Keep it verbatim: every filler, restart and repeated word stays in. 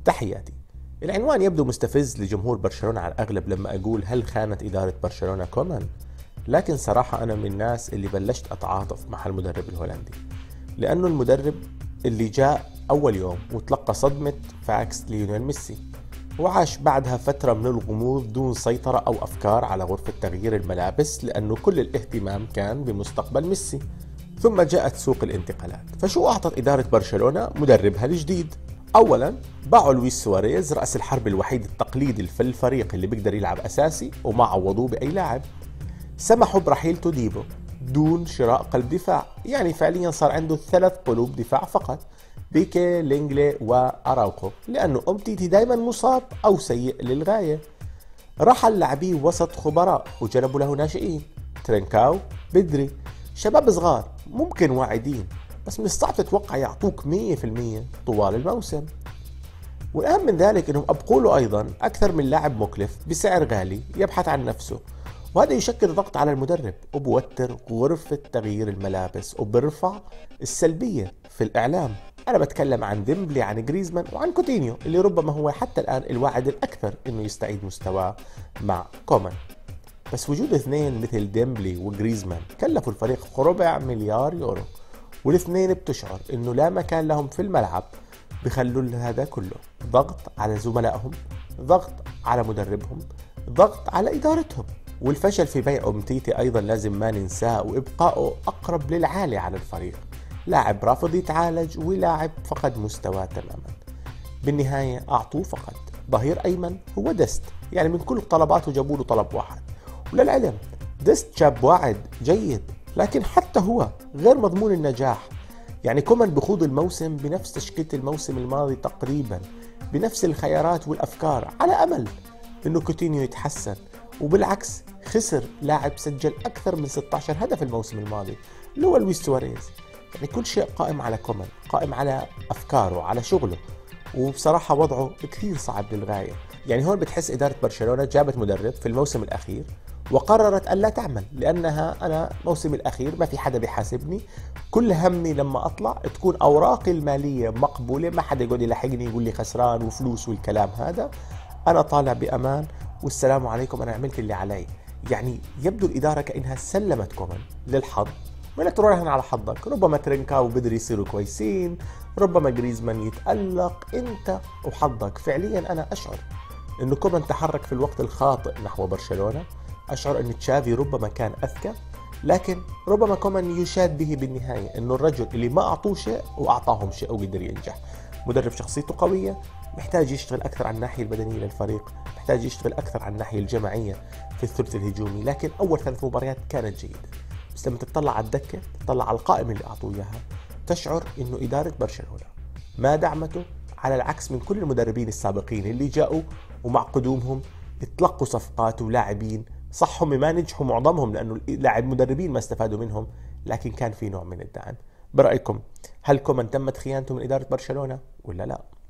تحياتي. العنوان يبدو مستفز لجمهور برشلونة على الأغلب لما أقول هل خانت إدارة برشلونة كومان؟ لكن صراحة أنا من الناس اللي بلشت أتعاطف مع المدرب الهولندي، لأنه المدرب اللي جاء أول يوم وتلقى صدمة فاكس ليونيل ميسي، وعاش بعدها فترة من الغموض دون سيطرة أو أفكار على غرفة تغيير الملابس، لأنه كل الاهتمام كان بمستقبل ميسي. ثم جاءت سوق الانتقالات، فشو أعطت إدارة برشلونة مدربها الجديد؟ أولا باعوا لويس سواريز رأس الحرب الوحيد التقليدي في الفريق اللي بيقدر يلعب أساسي وما عوضوه بأي لاعب. سمحوا برحيل توديبو دون شراء قلب دفاع، يعني فعليا صار عنده ثلاث قلوب دفاع فقط، بيكي، لينجلي وأراوخو، لأنه أمتيتي دايما مصاب أو سيء للغاية. رحل لاعبي وسط خبراء وجلبوا له ناشئين، ترينكاو، بدري، شباب صغار ممكن واعدين بس من الصعب تتوقع يعطوك مية بالمية طوال الموسم. والأهم من ذلك أنهم أبقوا له أيضا أكثر من لاعب مكلف بسعر غالي يبحث عن نفسه، وهذا يشكل ضغط على المدرب وبوتر غرفة تغيير الملابس وبرفع السلبية في الإعلام. أنا بتكلم عن ديمبلي، عن غريزمان، وعن كوتينيو اللي ربما هو حتى الآن الواعد الأكثر أنه يستعيد مستواه مع كومان. بس وجود اثنين مثل ديمبلي وغريزمان كلفوا الفريق ربع مليار يورو، والاثنين بتشعر أنه لا مكان لهم في الملعب، بخلوا هذا كله ضغط على زملائهم، ضغط على مدربهم، ضغط على إدارتهم. والفشل في بيع أمتيتي أيضا لازم ما ننساه، وإبقائه أقرب للعالي على الفريق، لاعب رافض يتعالج ولاعب فقد مستواه تماما. بالنهاية أعطوه فقط ظهير أيمن هو دست، يعني من كل طلباته جابوا له طلب واحد. وللعلم دست شاب واعد جيد، لكن حتى هو غير مضمون النجاح. يعني كومان بخوض الموسم بنفس تشكيلة الموسم الماضي تقريبا، بنفس الخيارات والأفكار، على أمل أنه كوتينيو يتحسن، وبالعكس خسر لاعب سجل أكثر من ستة عشر هدف الموسم الماضي اللي هو لويس سواريز. يعني كل شيء قائم على كومان، قائم على أفكاره، على شغله، وبصراحة وضعه كثير صعب للغاية. يعني هون بتحس إدارة برشلونة جابت مدرب في الموسم الأخير وقررت ألا تعمل، لأنها أنا موسم الأخير ما في حدا بيحاسبني، كل همي لما أطلع تكون أوراقي المالية مقبولة، ما حدا يقول يلحقني يقول لي خسران وفلوس والكلام هذا، أنا طالع بأمان والسلام عليكم، أنا عملت اللي علي. يعني يبدو الإدارة كأنها سلمت كومان للحظ، ولا تروح على حظك، ربما ترينكاو وبدري يصيروا كويسين، ربما غريزمان يتألق، انت وحظك. فعليا انا اشعر انه كومان تحرك في الوقت الخاطئ نحو برشلونة، اشعر ان تشافي ربما كان اذكى، لكن ربما كومان يشاد به بالنهاية، انه الرجل اللي ما اعطوه شيء واعطاهم شيء وقدر ينجح. مدرب شخصيته قوية، محتاج يشتغل اكثر على الناحية البدنية للفريق، محتاج يشتغل اكثر على الناحية الجماعية في الثلث الهجومي، لكن اول ثلاث مباريات كانت جيدة. بس لما تطلع على الدكة، تطلع على القائمة اللي أعطوه إياها، تشعر إنه إدارة برشلونة ما دعمته، على العكس من كل المدربين السابقين اللي جاءوا ومع قدومهم اتلقوا صفقات ولاعبين، صح هم ما نجحوا معظمهم لأنه لاعب مدربين ما استفادوا منهم، لكن كان في نوع من الدعم. برأيكم هل كومان تمت خيانته من إدارة برشلونة ولا لا؟